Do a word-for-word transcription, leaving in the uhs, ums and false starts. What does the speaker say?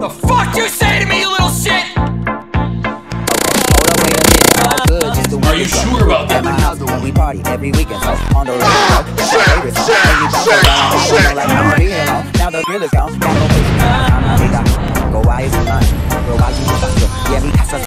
The fuck you say to me, you little shit? Are you sure about that? We party every weekend, so on the road. Shake, shake, shake. Now the grill is gone. Go why is it mine? Go why you yeah, we